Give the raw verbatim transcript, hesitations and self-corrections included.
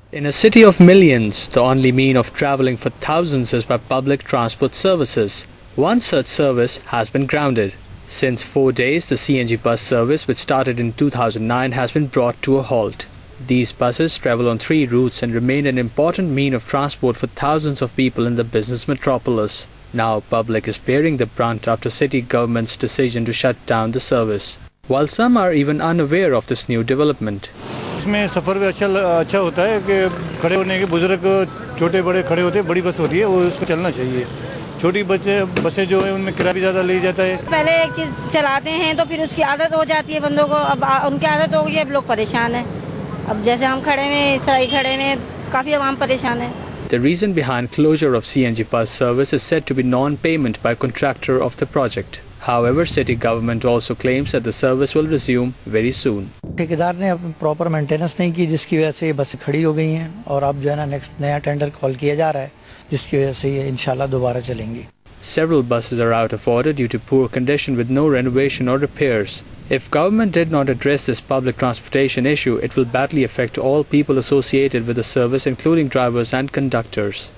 In a city of millions, the only mean of travelling for thousands is by public transport services. One such service has been grounded. Since four days, the C N G bus service, which started in two thousand nine, has been brought to a halt. These buses travel on three routes and remain an important mean of transport for thousands of people in the business metropolis. Now, public is bearing the brunt after city government's decision to shut down the service. While some are even unaware of this new development. इसमें सफ़र भी अच्छा अच्छा होता है कि खड़े होने के बुजुर्ग छोटे बड़े खड़े होते हैं बड़ी बस होती है वो उसको चलना चाहिए छोटी बच्चे बसें जो है उनमें किराया भी ज़्यादा ले जाता है पहले एक चीज़ चलाते हैं तो फिर उसकी आदत हो जाती है बंदों को अब उनकी आदत हो गई है अब लोग परेशान हैं अब जैसे हम खड़े में सही खड़े में काफ़ी आवाम परेशान है The reason behind closure of C N G bus service is said to be non-payment by contractor of the project. However, city government also claims that the service will resume very soon. ठेकेदार ने proper maintenance नहीं की जिसकी वजह से ये बसें खड़ी हो गई हैं और अब जो है ना नेक्स्ट नया टेंडर कॉल किया जा रहा है जिसकी वजह से ये इंशाल्लाह दोबारा चलेंगी. Several buses are out of order due to poor condition with no renovation or repairs. If government did not address this public transportation issue, it will badly affect all people associated with the service, including drivers and conductors.